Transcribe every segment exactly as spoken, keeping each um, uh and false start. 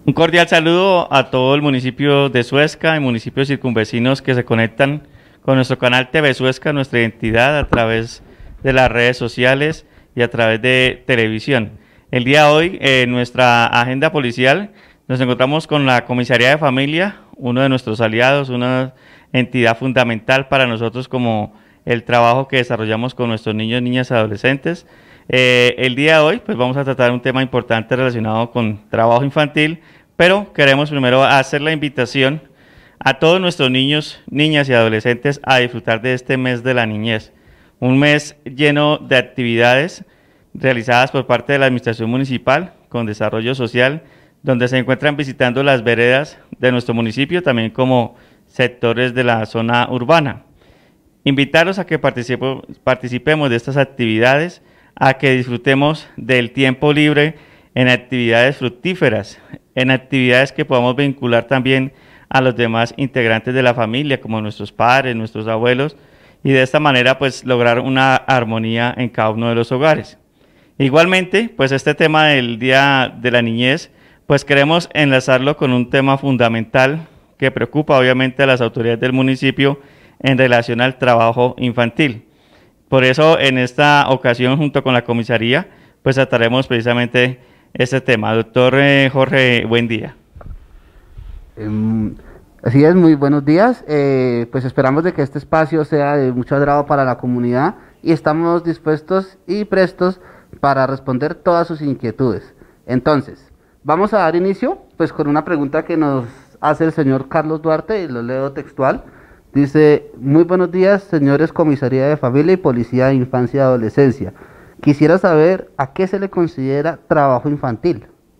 Un cordial saludo a todo el municipio de Suezca y municipios circunvecinos que se conectan con nuestro canal T V Suezca, nuestra identidad a través de las redes sociales y a través de televisión. El día de hoy, en nuestra agenda policial, nos encontramos con la Comisaría de Familia, uno de nuestros aliados, una entidad fundamental para nosotros como el trabajo que desarrollamos con nuestros niños, niñas y adolescentes. Eh, el día de hoy pues vamos a tratar un tema importante relacionado con trabajo infantil, pero queremos primero hacer la invitación a todos nuestros niños, niñas y adolescentes a disfrutar de este mes de la niñez, un mes lleno de actividades realizadas por parte de la Administración Municipal con Desarrollo Social, donde se encuentran visitando las veredas de nuestro municipio, también como sectores de la zona urbana. Invitarlos a que participo, participemos de estas actividades, a que disfrutemos del tiempo libre en actividades fructíferas, en actividades que podamos vincular también a los demás integrantes de la familia, como nuestros padres, nuestros abuelos, y de esta manera pues lograr una armonía en cada uno de los hogares. Igualmente, pues este tema del Día de la Niñez, pues queremos enlazarlo con un tema fundamental que preocupa obviamente a las autoridades del municipio en relación al trabajo infantil. Por eso, en esta ocasión, junto con la comisaría, pues trataremos precisamente este tema. Doctor eh, Jorge, buen día. Um, así es, muy buenos días. Eh, pues esperamos de que este espacio sea de mucho agrado para la comunidad y estamos dispuestos y prestos para responder todas sus inquietudes. Entonces, vamos a dar inicio pues con una pregunta que nos hace el señor Carlos Duarte, y lo leo textual. Dice: muy buenos días, señores Comisaría de Familia y Policía de Infancia y Adolescencia. Quisiera saber a qué se le considera trabajo infantil.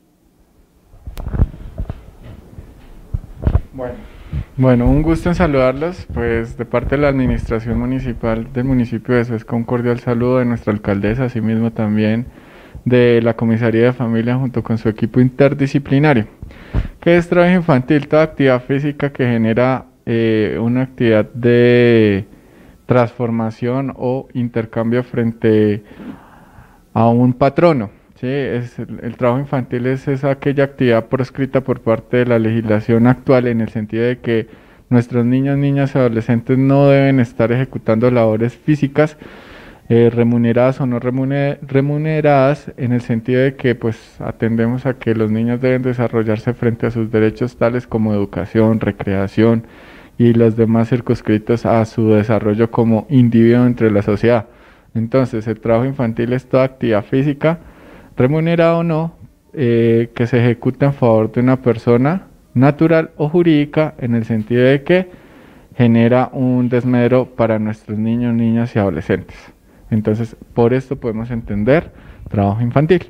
Bueno, bueno, un gusto en saludarlos, pues de parte de la Administración Municipal del municipio de Suezca, un cordial saludo de nuestra alcaldesa, asimismo también de la Comisaría de Familia junto con su equipo interdisciplinario. ¿Qué es trabajo infantil? Toda actividad física que genera Eh, una actividad de transformación o intercambio frente a un patrono, ¿sí? Es el, el trabajo infantil es, es aquella actividad proscrita por parte de la legislación actual, en el sentido de que nuestros niños, niñas y adolescentes no deben estar ejecutando labores físicas eh, remuneradas o no remuner, remuneradas, en el sentido de que pues atendemos a que los niños deben desarrollarse frente a sus derechos tales como educación, recreación y los demás circunscritos a su desarrollo como individuo entre la sociedad. Entonces, el trabajo infantil es toda actividad física, remunerada o no, eh, que se ejecuta en favor de una persona natural o jurídica, en el sentido de que genera un desmedro para nuestros niños, niñas y adolescentes. Entonces, por esto podemos entender trabajo infantil.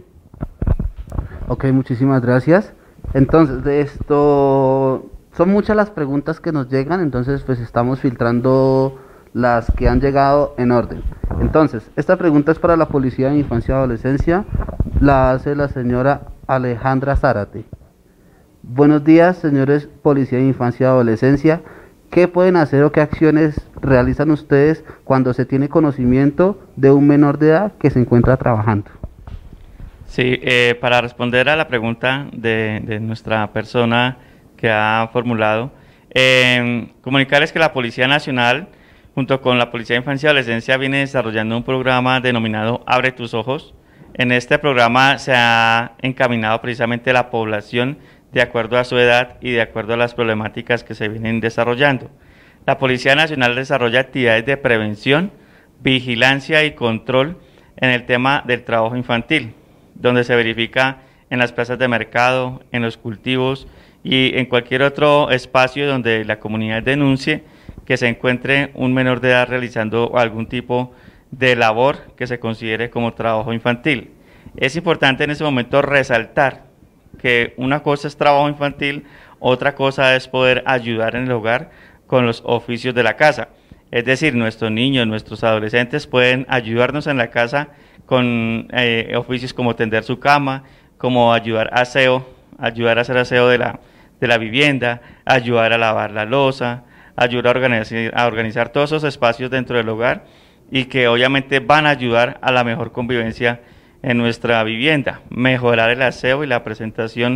Ok, muchísimas gracias. Entonces, de esto... son muchas las preguntas que nos llegan, entonces pues estamos filtrando las que han llegado en orden. Entonces, esta pregunta es para la Policía de Infancia y Adolescencia, la hace la señora Alejandra Zárate. Buenos días, señores Policía de Infancia y Adolescencia. ¿Qué pueden hacer o qué acciones realizan ustedes cuando se tiene conocimiento de un menor de edad que se encuentra trabajando? Sí, eh, para responder a la pregunta de, de nuestra persona que ha formulado, eh, comunicarles que la Policía Nacional, junto con la Policía de Infancia y Adolescencia, viene desarrollando un programa denominado Abre tus Ojos. En este programa se ha encaminado precisamente la población de acuerdo a su edad y de acuerdo a las problemáticas que se vienen desarrollando. La Policía Nacional desarrolla actividades de prevención, vigilancia y control en el tema del trabajo infantil, donde se verifica en las plazas de mercado, en los cultivos y en cualquier otro espacio donde la comunidad denuncie que se encuentre un menor de edad realizando algún tipo de labor que se considere como trabajo infantil. Es importante en ese momento resaltar que una cosa es trabajo infantil, otra cosa es poder ayudar en el hogar con los oficios de la casa. Es decir, nuestros niños, nuestros adolescentes pueden ayudarnos en la casa con eh, oficios como tender su cama, como ayudar a aseo, ayudar a hacer aseo de la de la vivienda, ayudar a lavar la loza, ayudar a organizar, a organizar todos esos espacios dentro del hogar y que obviamente van a ayudar a la mejor convivencia en nuestra vivienda, mejorar el aseo y la presentación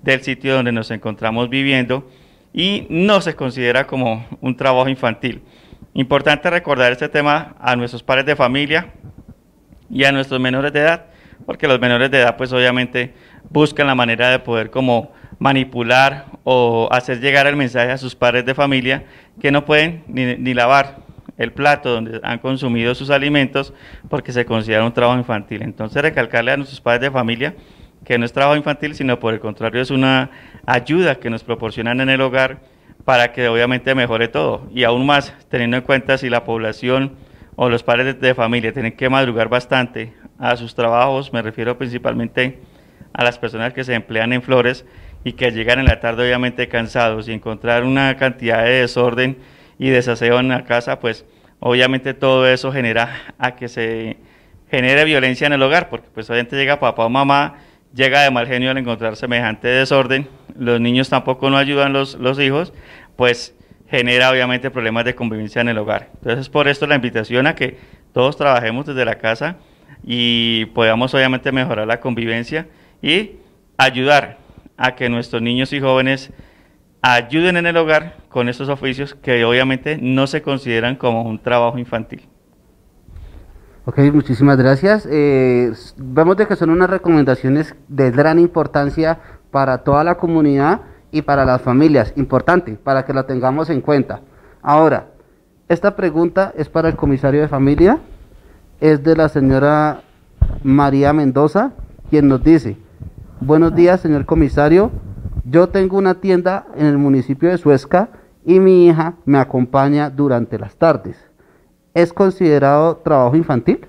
del sitio donde nos encontramos viviendo y no se considera como un trabajo infantil. Importante recordar este tema a nuestros padres de familia y a nuestros menores de edad, porque los menores de edad pues obviamente buscan la manera de poder como manipular o hacer llegar el mensaje a sus padres de familia que no pueden ni, ni lavar el plato donde han consumido sus alimentos porque se considera un trabajo infantil. Entonces recalcarle a nuestros padres de familia que no es trabajo infantil, sino por el contrario es una ayuda que nos proporcionan en el hogar para que obviamente mejore todo. Y aún más teniendo en cuenta si la población o los padres de, de familia tienen que madrugar bastante a sus trabajos, me refiero principalmente a las personas que se emplean en flores y que llegan en la tarde obviamente cansados y encontrar una cantidad de desorden y desaseo en la casa, pues obviamente todo eso genera a que se genere violencia en el hogar, porque pues obviamente llega papá o mamá, llega de mal genio al encontrar semejante desorden, los niños tampoco no ayudan los, los hijos, pues genera obviamente problemas de convivencia en el hogar. Entonces por esto la invitación a que todos trabajemos desde la casa y podamos obviamente mejorar la convivencia y ayudar a que nuestros niños y jóvenes ayuden en el hogar con estos oficios que obviamente no se consideran como un trabajo infantil. Ok, muchísimas gracias. Eh, vemos de que son unas recomendaciones de gran importancia para toda la comunidad y para las familias. Importante, para que la tengamos en cuenta. Ahora, esta pregunta es para el comisario de familia. Es de la señora María Mendoza, quien nos dice: buenos días, señor comisario. Yo tengo una tienda en el municipio de Suezca y mi hija me acompaña durante las tardes. ¿Es considerado trabajo infantil?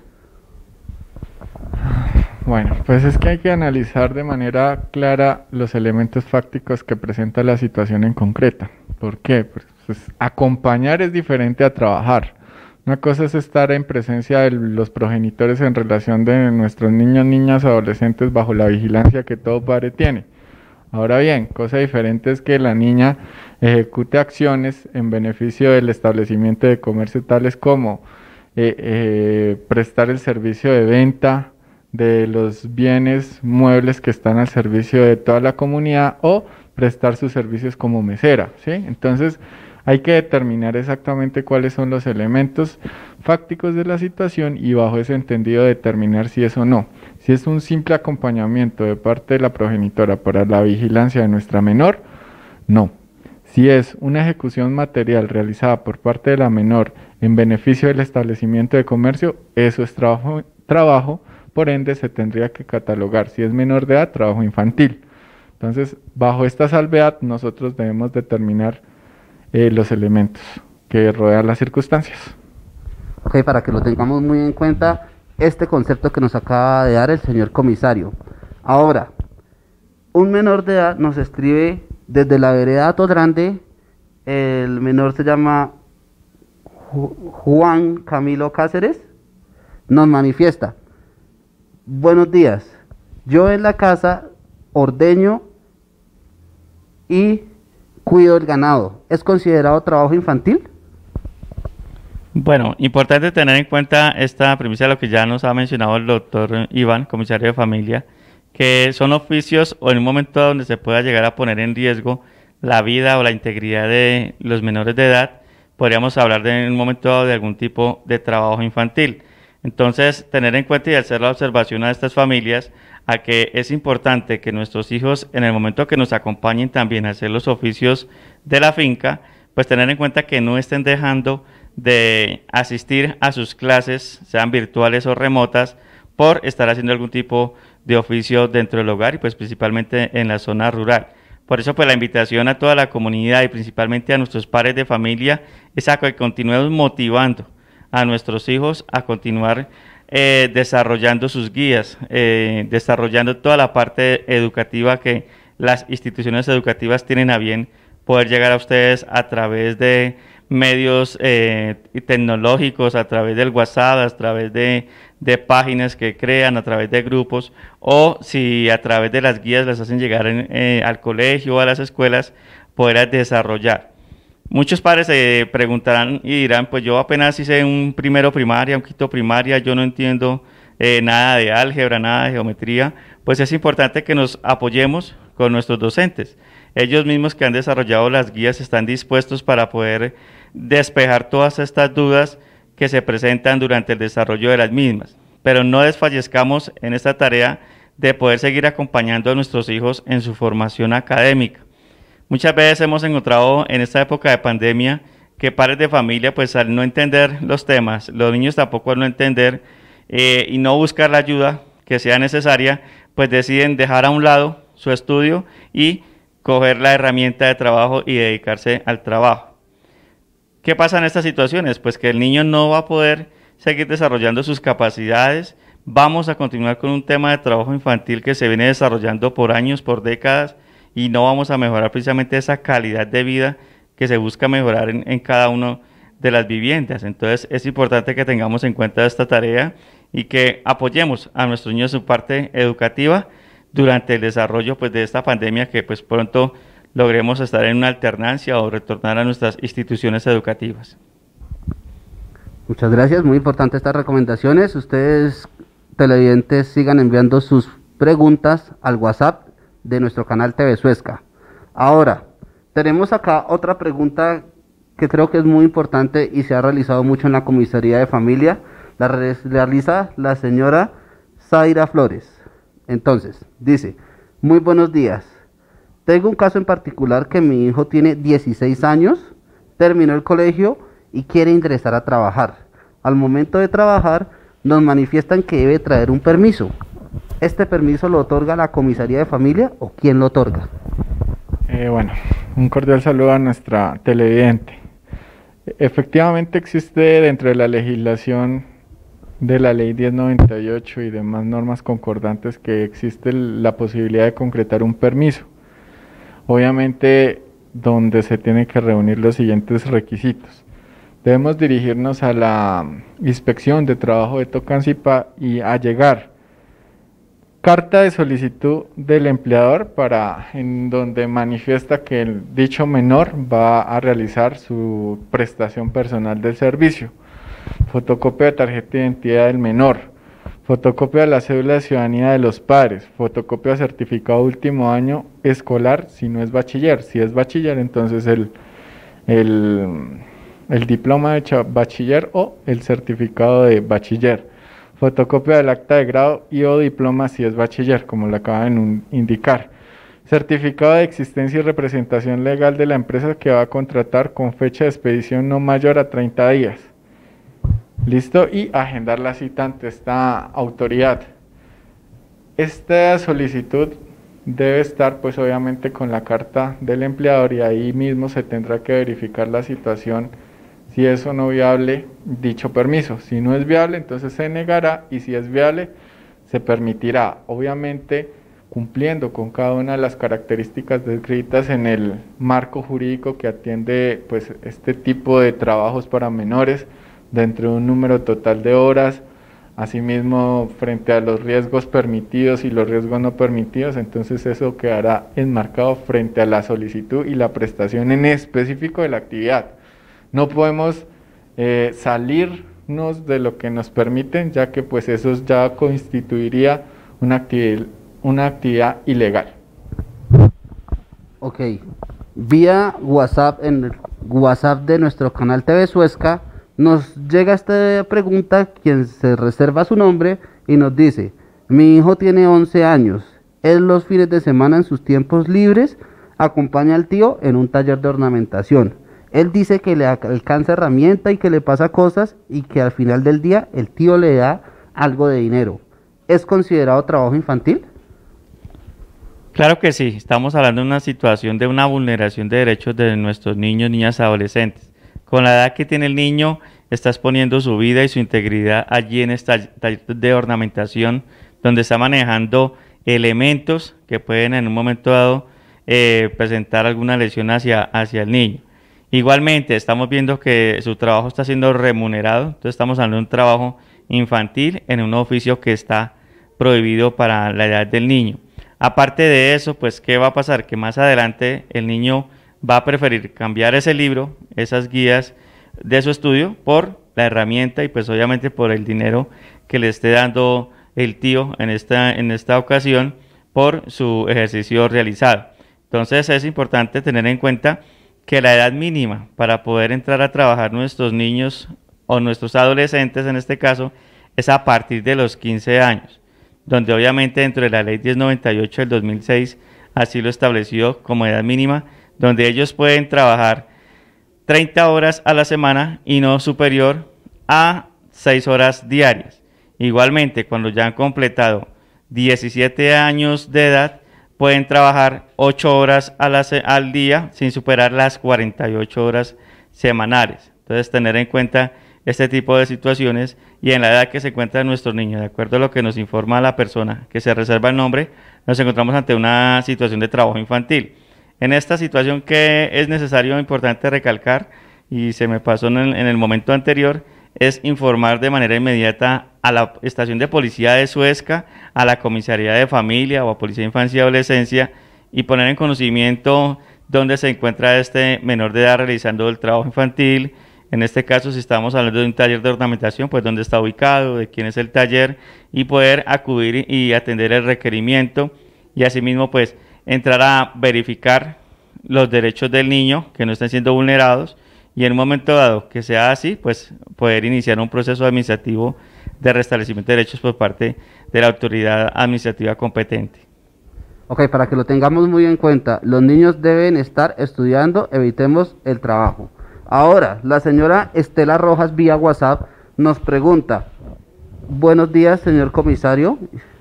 Bueno, pues es que hay que analizar de manera clara los elementos fácticos que presenta la situación en concreta. ¿Por qué? Pues, pues acompañar es diferente a trabajar. Una cosa es estar en presencia de los progenitores en relación de nuestros niños, niñas, adolescentes bajo la vigilancia que todo padre tiene. Ahora bien, cosa diferente es que la niña ejecute acciones en beneficio del establecimiento de comercio tales como eh, eh, prestar el servicio de venta de los bienes muebles que están al servicio de toda la comunidad o prestar sus servicios como mesera, ¿sí? Entonces hay que determinar exactamente cuáles son los elementos fácticos de la situación y bajo ese entendido determinar si es o no. Si es un simple acompañamiento de parte de la progenitora para la vigilancia de nuestra menor, no. Si es una ejecución material realizada por parte de la menor en beneficio del establecimiento de comercio, eso es trabajo, trabajo, por ende se tendría que catalogar, si es menor de edad, trabajo infantil. Entonces, bajo esta salvedad, nosotros debemos determinar eh, los elementos que rodean las circunstancias. Ok, para que lo tengamos muy en cuenta, este concepto que nos acaba de dar el señor comisario. Ahora, un menor de edad nos escribe desde la vereda Hato Grande. El menor se llama Juan Camilo Cáceres. Nos manifiesta: buenos días, yo en la casa ordeño y cuido el ganado. ¿Es considerado trabajo infantil? Bueno, importante tener en cuenta esta premisa de lo que ya nos ha mencionado el doctor Iván, comisario de familia, que son oficios o en un momento donde se pueda llegar a poner en riesgo la vida o la integridad de los menores de edad, podríamos hablar de en un momento dado de algún tipo de trabajo infantil. Entonces, tener en cuenta y hacer la observación a estas familias a que es importante que nuestros hijos, en el momento que nos acompañen también a hacer los oficios de la finca, pues tener en cuenta que no estén dejando de asistir a sus clases, sean virtuales o remotas, por estar haciendo algún tipo de oficio dentro del hogar y pues principalmente en la zona rural. Por eso pues la invitación a toda la comunidad y principalmente a nuestros padres de familia es a que continuemos motivando a nuestros hijos a continuar eh, desarrollando sus guías, eh, desarrollando toda la parte educativa que las instituciones educativas tienen a bien poder llegar a ustedes a través de medios eh, tecnológicos, a través del WhatsApp, a través de, de páginas que crean, a través de grupos, o si a través de las guías las hacen llegar en, eh, al colegio o a las escuelas, poder desarrollar. Muchos padres se preguntarán y dirán, pues yo apenas hice un primero primaria, un quinto primaria, yo no entiendo eh, nada de álgebra, nada de geometría. Pues es importante que nos apoyemos con nuestros docentes. Ellos mismos que han desarrollado las guías están dispuestos para poder despejar todas estas dudas que se presentan durante el desarrollo de las mismas. Pero no desfallezcamos en esta tarea de poder seguir acompañando a nuestros hijos en su formación académica. Muchas veces hemos encontrado en esta época de pandemia que padres de familia, pues al no entender los temas, los niños tampoco al no entender eh, y no buscar la ayuda que sea necesaria, pues deciden dejar a un lado su estudio y coger la herramienta de trabajo y dedicarse al trabajo. ¿Qué pasa en estas situaciones? Pues que el niño no va a poder seguir desarrollando sus capacidades. Vamos a continuar con un tema de trabajo infantil que se viene desarrollando por años, por décadas, y no vamos a mejorar precisamente esa calidad de vida que se busca mejorar en, en cada una de las viviendas. Entonces es importante que tengamos en cuenta esta tarea y que apoyemos a nuestros niños en su parte educativa durante el desarrollo pues, de esta pandemia, que pues pronto logremos estar en una alternancia o retornar a nuestras instituciones educativas. Muchas gracias, muy importante estas recomendaciones. Ustedes, televidentes, sigan enviando sus preguntas al WhatsApp de nuestro canal T V Suezca. Ahora, tenemos acá otra pregunta que creo que es muy importante y se ha realizado mucho en la comisaría de familia. La re realiza la señora Zaira Flores. Entonces, dice, muy buenos días. Tengo un caso en particular que mi hijo tiene dieciséis años, terminó el colegio y quiere ingresar a trabajar. Al momento de trabajar, nos manifiestan que debe traer un permiso. ¿Este permiso lo otorga la comisaría de familia o quién lo otorga? Eh, bueno, un cordial saludo a nuestra televidente. Efectivamente existe dentro de la legislación de la ley diez noventa y ocho y demás normas concordantes que existe la posibilidad de concretar un permiso. Obviamente donde se tienen que reunir los siguientes requisitos. Debemos dirigirnos a la inspección de trabajo de Tocancipá y allegar carta de solicitud del empleador para en donde manifiesta que el dicho menor va a realizar su prestación personal del servicio, fotocopia de tarjeta de identidad del menor, fotocopia de la cédula de ciudadanía de los padres, fotocopia de certificado último año escolar si no es bachiller. Si es bachiller, entonces el, el, el diploma de bachiller o el certificado de bachiller, fotocopia del acta de grado y o diploma si es bachiller, como le acaban de indicar, certificado de existencia y representación legal de la empresa que va a contratar con fecha de expedición no mayor a treinta días. Listo, y agendar la cita ante esta autoridad. Esta solicitud debe estar pues obviamente con la carta del empleador y ahí mismo se tendrá que verificar la situación si es o no viable dicho permiso. Si no es viable, entonces se negará, y si es viable, se permitirá, obviamente cumpliendo con cada una de las características descritas en el marco jurídico que atiende pues este tipo de trabajos para menores, dentro de un número total de horas, asimismo frente a los riesgos permitidos y los riesgos no permitidos. Entonces eso quedará enmarcado frente a la solicitud y la prestación en específico de la actividad. No podemos eh, salirnos de lo que nos permiten, ya que pues eso ya constituiría una actividad, una actividad ilegal. Ok, vía WhatsApp, en el WhatsApp de nuestro canal T V Suezca, nos llega esta pregunta, quien se reserva su nombre y nos dice: mi hijo tiene once años, él los fines de semana en sus tiempos libres acompaña al tío en un taller de ornamentación. Él dice que le alcanza herramienta y que le pasa cosas y que al final del día el tío le da algo de dinero. ¿Es considerado trabajo infantil? Claro que sí, estamos hablando de una situación de una vulneración de derechos de nuestros niños, niñas, adolescentes. Con la edad que tiene el niño, está exponiendo su vida y su integridad allí en esta taller de ornamentación, donde está manejando elementos que pueden en un momento dado eh, presentar alguna lesión hacia, hacia el niño. Igualmente, estamos viendo que su trabajo está siendo remunerado, entonces estamos hablando de un trabajo infantil en un oficio que está prohibido para la edad del niño. Aparte de eso, pues, ¿qué va a pasar? Que más adelante el niño va a preferir cambiar ese libro, esas guías de su estudio, por la herramienta y pues obviamente por el dinero que le esté dando el tío en esta, en esta ocasión, por su ejercicio realizado. Entonces es importante tener en cuenta que la edad mínima para poder entrar a trabajar nuestros niños o nuestros adolescentes en este caso es a partir de los quince años, donde obviamente dentro de la ley diez noventa y ocho del dos mil seis así lo estableció como edad mínima, donde ellos pueden trabajar treinta horas a la semana y no superior a seis horas diarias. Igualmente, cuando ya han completado diecisiete años de edad, pueden trabajar ocho horas a la al día sin superar las cuarenta y ocho horas semanales. Entonces, tener en cuenta este tipo de situaciones y en la edad que se encuentra nuestro niño, de acuerdo a lo que nos informa la persona que se reserva el nombre, nos encontramos ante una situación de trabajo infantil. En esta situación que es necesario, importante recalcar, y se me pasó en el, en el momento anterior, es informar de manera inmediata a la estación de policía de Suezca, a la comisaría de familia o a policía de infancia y adolescencia y poner en conocimiento dónde se encuentra este menor de edad realizando el trabajo infantil. En este caso, si estamos hablando de un taller de ornamentación, pues dónde está ubicado, de quién es el taller y poder acudir y atender el requerimiento y asimismo pues entrar a verificar los derechos del niño que no estén siendo vulnerados y en un momento dado que sea así, pues poder iniciar un proceso administrativo de restablecimiento de derechos por parte de la autoridad administrativa competente. Ok, para que lo tengamos muy en cuenta, los niños deben estar estudiando, evitemos el trabajo. Ahora, la señora Estela Rojas vía WhatsApp nos pregunta: buenos días, señor comisario.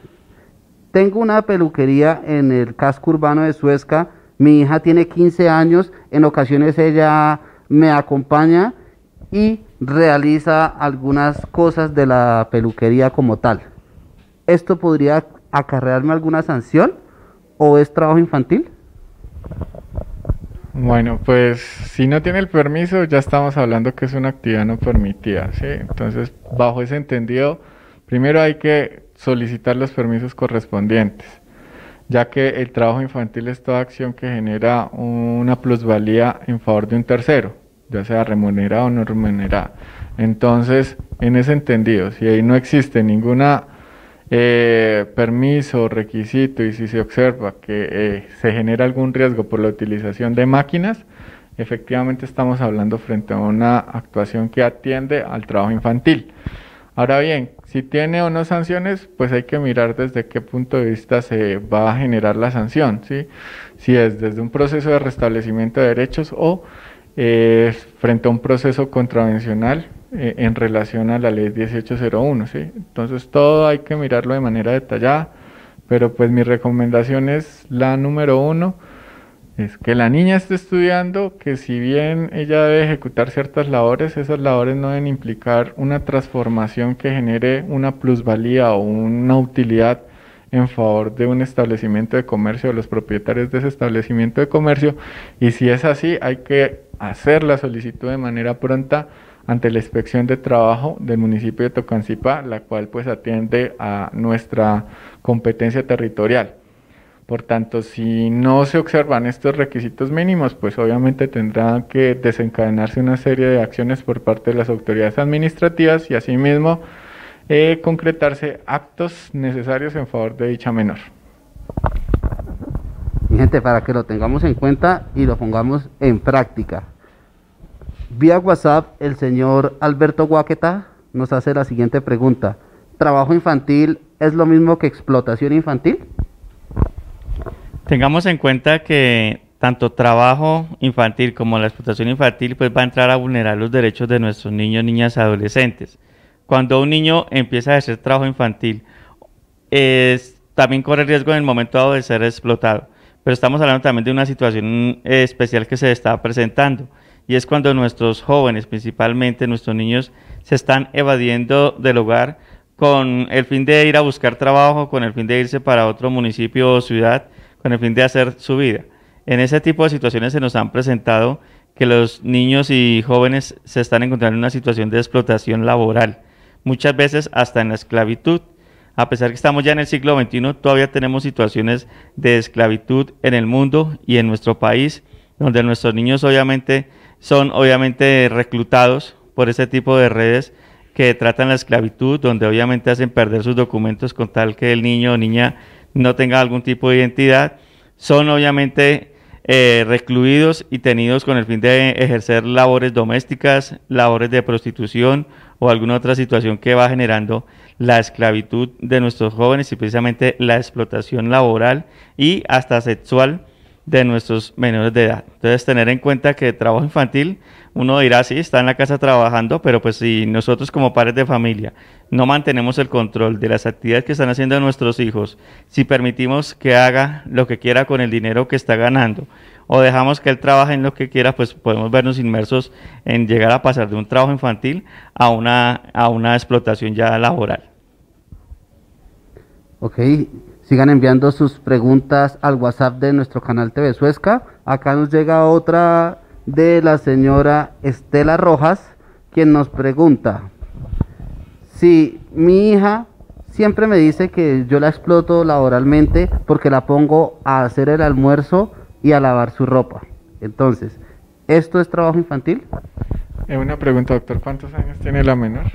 Tengo una peluquería en el casco urbano de Suezca. Mi hija tiene quince años. En ocasiones ella me acompaña y realiza algunas cosas de la peluquería como tal. ¿Esto podría acarrearme alguna sanción o es trabajo infantil? Bueno, pues si no tiene el permiso, ya estamos hablando que es una actividad no permitida, ¿sí? Entonces, bajo ese entendido, primero hay que solicitar los permisos correspondientes, ya que el trabajo infantil es toda acción que genera una plusvalía en favor de un tercero, ya sea remunerada o no remunerada. Entonces, en ese entendido, si ahí no existe ninguna eh, permiso, requisito, y si se observa que eh, se genera algún riesgo por la utilización de máquinas, efectivamente estamos hablando frente a una actuación que atiende al trabajo infantil. Ahora bien, si tiene o no sanciones, pues hay que mirar desde qué punto de vista se va a generar la sanción, ¿sí? Si es desde un proceso de restablecimiento de derechos o eh, frente a un proceso contravencional eh, en relación a la ley dieciocho cero uno, ¿sí? Entonces todo hay que mirarlo de manera detallada, pero pues mi recomendación es la número uno, es que la niña esté estudiando, que si bien ella debe ejecutar ciertas labores, esas labores no deben implicar una transformación que genere una plusvalía o una utilidad en favor de un establecimiento de comercio o los propietarios de ese establecimiento de comercio, y si es así hay que hacer la solicitud de manera pronta ante la inspección de trabajo del municipio de Tocancipá, la cual pues atiende a nuestra competencia territorial. Por tanto, si no se observan estos requisitos mínimos, pues obviamente tendrá que desencadenarse una serie de acciones por parte de las autoridades administrativas y asimismo eh, concretarse actos necesarios en favor de dicha menor. Mi gente, para que lo tengamos en cuenta y lo pongamos en práctica. Vía WhatsApp, el señor Alberto Guaqueta nos hace la siguiente pregunta: ¿trabajo infantil es lo mismo que explotación infantil? Tengamos en cuenta que tanto trabajo infantil como la explotación infantil pues va a entrar a vulnerar los derechos de nuestros niños, niñas y adolescentes. Cuando un niño empieza a hacer trabajo infantil, es, también corre el riesgo en el momento dado de ser explotado. Pero estamos hablando también de una situación eh, especial que se está presentando, y es cuando nuestros jóvenes, principalmente nuestros niños, se están evadiendo del hogar con el fin de ir a buscar trabajo, con el fin de irse para otro municipio o ciudad, con el fin de hacer su vida. En ese tipo de situaciones se nos han presentado que los niños y jóvenes se están encontrando en una situación de explotación laboral, muchas veces hasta en la esclavitud. A pesar que estamos ya en el siglo veintiuno, todavía tenemos situaciones de esclavitud en el mundo y en nuestro país, donde nuestros niños obviamente son obviamente reclutados por ese tipo de redes que tratan la esclavitud, donde obviamente hacen perder sus documentos con tal que el niño o niña no tengan algún tipo de identidad, son obviamente eh, recluidos y tenidos con el fin de ejercer labores domésticas, labores de prostitución o alguna otra situación que va generando la esclavitud de nuestros jóvenes y precisamente la explotación laboral y hasta sexual de nuestros menores de edad. Entonces, tener en cuenta que trabajo infantil, uno dirá, sí, está en la casa trabajando, pero pues si nosotros como padres de familia no mantenemos el control de las actividades que están haciendo nuestros hijos, si permitimos que haga lo que quiera con el dinero que está ganando, o dejamos que él trabaje en lo que quiera, pues podemos vernos inmersos en llegar a pasar de un trabajo infantil a una, a una explotación ya laboral. Ok. Sigan enviando sus preguntas al WhatsApp de nuestro canal T V Suezca. Acá nos llega otra de la señora Estela Rojas, quien nos pregunta: si mi hija siempre me dice que yo la exploto laboralmente porque la pongo a hacer el almuerzo y a lavar su ropa. Entonces, ¿esto es trabajo infantil? Eh, una pregunta, doctor, ¿cuántos años tiene la menor?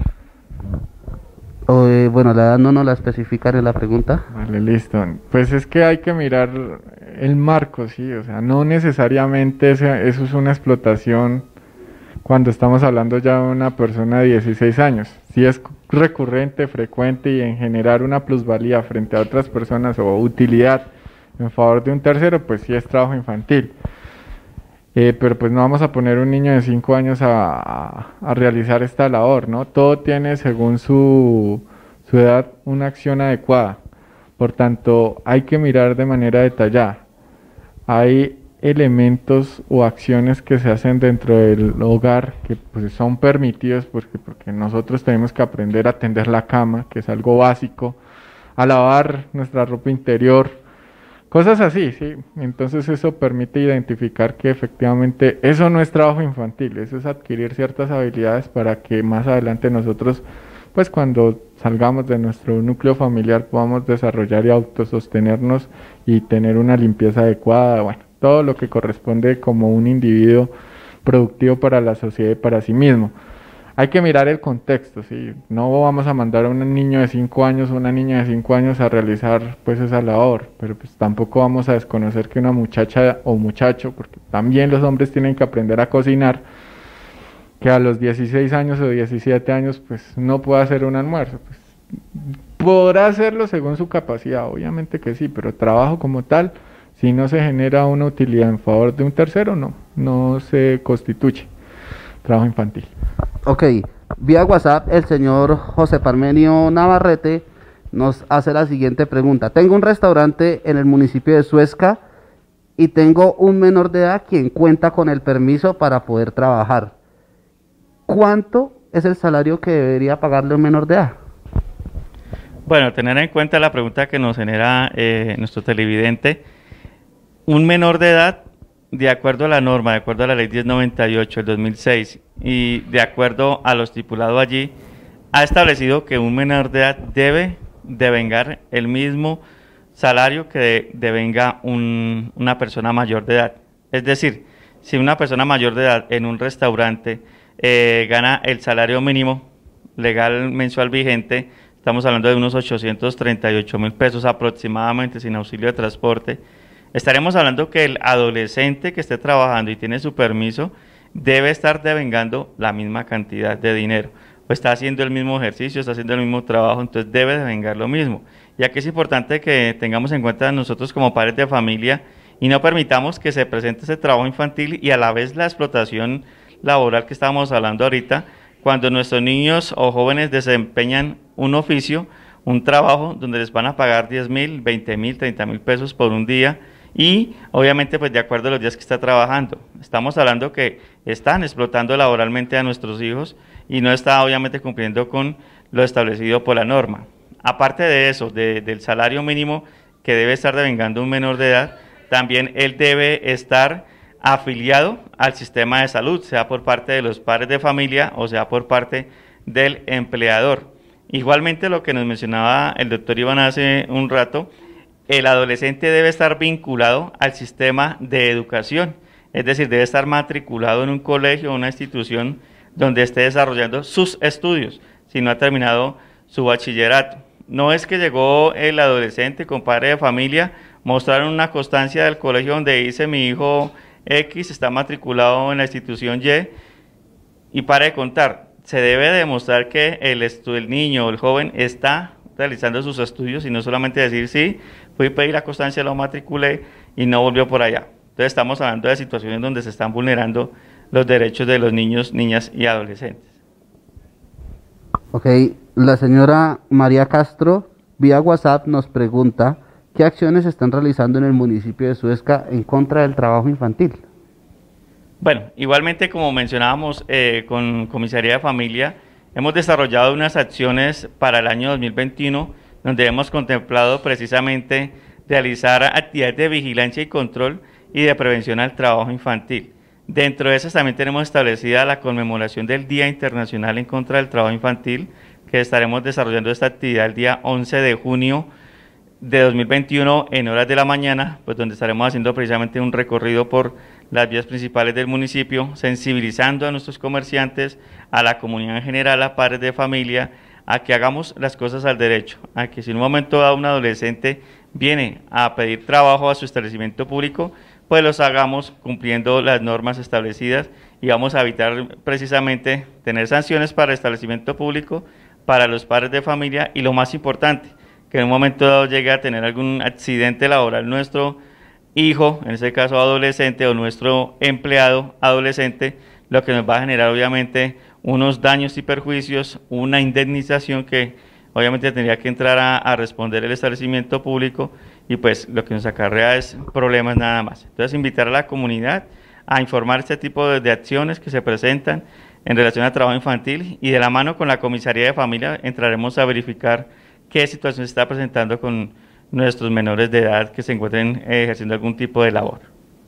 O, eh, bueno, la edad no nos la especifican en la pregunta. Vale, listo. Pues es que hay que mirar el marco, sí, o sea, no necesariamente eso es una explotación cuando estamos hablando ya de una persona de dieciséis años. Si es recurrente, frecuente y en generar una plusvalía frente a otras personas o utilidad en favor de un tercero, pues sí es trabajo infantil. Eh, pero pues no vamos a poner un niño de cinco años a, a, a realizar esta labor, ¿no? Todo tiene según su, su edad una acción adecuada. Por tanto, hay que mirar de manera detallada. Hay elementos o acciones que se hacen dentro del hogar que pues, son permitidos porque, porque nosotros tenemos que aprender a tender la cama, que es algo básico, a lavar nuestra ropa interior, cosas así, sí. Entonces eso permite identificar que efectivamente eso no es trabajo infantil, eso es adquirir ciertas habilidades para que más adelante nosotros, pues cuando salgamos de nuestro núcleo familiar podamos desarrollar y autosostenernos y tener una limpieza adecuada, bueno, todo lo que corresponde como un individuo productivo para la sociedad y para sí mismo. Hay que mirar el contexto, ¿sí? No vamos a mandar a un niño de cinco años o una niña de cinco años a realizar pues esa labor, pero pues tampoco vamos a desconocer que una muchacha o muchacho, porque también los hombres tienen que aprender a cocinar, que a los dieciséis años o diecisiete años pues no pueda hacer un almuerzo. Pues, podrá hacerlo según su capacidad, obviamente que sí, pero trabajo como tal, si no se genera una utilidad en favor de un tercero, no, no se constituye trabajo infantil. Ok, vía WhatsApp el señor José Parmenio Navarrete nos hace la siguiente pregunta. Tengo un restaurante en el municipio de Suezca y tengo un menor de edad quien cuenta con el permiso para poder trabajar. ¿Cuánto es el salario que debería pagarle un menor de edad? Bueno, tener en cuenta la pregunta que nos genera eh, nuestro televidente. Un menor de edad, de acuerdo a la norma, de acuerdo a la ley diez noventa y ocho del dos mil seis y de acuerdo a lo estipulado allí, ha establecido que un menor de edad debe devengar el mismo salario que devenga un, una persona mayor de edad. Es decir, si una persona mayor de edad en un restaurante eh, gana el salario mínimo legal mensual vigente, estamos hablando de unos ochocientos treinta y ocho mil pesos aproximadamente sin auxilio de transporte, estaremos hablando que el adolescente que esté trabajando y tiene su permiso debe estar devengando la misma cantidad de dinero. O está haciendo el mismo ejercicio, está haciendo el mismo trabajo, entonces debe devengar lo mismo. Y aquí es importante que tengamos en cuenta nosotros como padres de familia y no permitamos que se presente ese trabajo infantil y a la vez la explotación laboral que estábamos hablando ahorita, cuando nuestros niños o jóvenes desempeñan un oficio, un trabajo donde les van a pagar diez mil, veinte mil, treinta mil pesos por un día y obviamente pues de acuerdo a los días que está trabajando. Estamos hablando que están explotando laboralmente a nuestros hijos y no está obviamente cumpliendo con lo establecido por la norma. Aparte de eso, de, del salario mínimo que debe estar devengando un menor de edad, también él debe estar afiliado al sistema de salud, sea por parte de los padres de familia o sea por parte del empleador. Igualmente lo que nos mencionaba el doctor Iván hace un rato, el adolescente debe estar vinculado al sistema de educación, es decir, debe estar matriculado en un colegio o una institución donde esté desarrollando sus estudios, si no ha terminado su bachillerato. no es que llegó el adolescente con padre de familia, mostraron una constancia del colegio donde dice mi hijo X está matriculado en la institución Y, y para de contar, se debe demostrar que el, el niño o el joven está realizando sus estudios y no solamente decir sí, fui a pedir la constancia, lo matriculé y no volvió por allá. Entonces estamos hablando de situaciones donde se están vulnerando los derechos de los niños, niñas y adolescentes. Ok, la señora María Castro vía WhatsApp nos pregunta ¿qué acciones se están realizando en el municipio de Suezca en contra del trabajo infantil? Bueno, igualmente como mencionábamos eh, con Comisaría de Familia, hemos desarrollado unas acciones para el año dos mil veintiuno donde hemos contemplado precisamente realizar actividades de vigilancia y control y de prevención al trabajo infantil. Dentro de esas también tenemos establecida la conmemoración del Día Internacional en contra del Trabajo Infantil, que estaremos desarrollando esta actividad el día once de junio de dos mil veintiuno en horas de la mañana, pues donde estaremos haciendo precisamente un recorrido por las vías principales del municipio, sensibilizando a nuestros comerciantes, a la comunidad en general, a padres de familia, a que hagamos las cosas al derecho, a que si en un momento dado un adolescente viene a pedir trabajo a su establecimiento público, pues los hagamos cumpliendo las normas establecidas y vamos a evitar precisamente tener sanciones para el establecimiento público, para los padres de familia y lo más importante, que en un momento dado llegue a tener algún accidente laboral nuestro hijo, en este caso adolescente, o nuestro empleado adolescente, lo que nos va a generar obviamente unos daños y perjuicios, una indemnización que obviamente tendría que entrar a, a responder el establecimiento público y pues lo que nos acarrea es problemas nada más. Entonces invitar a la comunidad a informar este tipo de, de acciones que se presentan en relación al trabajo infantil y de la mano con la Comisaría de Familia entraremos a verificar qué situación se está presentando con nuestros menores de edad que se encuentren eh, ejerciendo algún tipo de labor.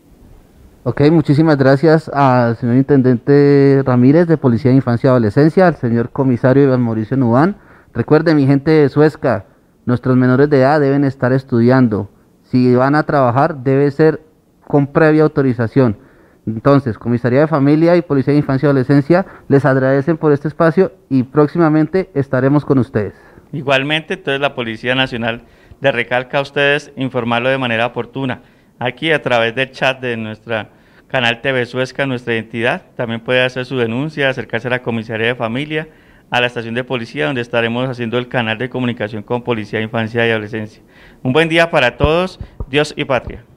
Ok, muchísimas gracias al señor Intendente Ramírez de Policía de Infancia y Adolescencia, al señor Comisario Iván Mauricio Nubán. Recuerde, mi gente de Suezca, nuestros menores de edad deben estar estudiando. Si van a trabajar, debe ser con previa autorización. Entonces, Comisaría de Familia y Policía de Infancia y Adolescencia les agradecen por este espacio y próximamente estaremos con ustedes. Igualmente, entonces la Policía Nacional le recalca a ustedes informarlo de manera oportuna. Aquí a través del chat de nuestra canal T V Suezca, nuestra identidad, también puede hacer su denuncia, acercarse a la Comisaría de Familia, a la estación de policía, donde estaremos haciendo el canal de comunicación con Policía de Infancia y Adolescencia. Un buen día para todos, Dios y Patria.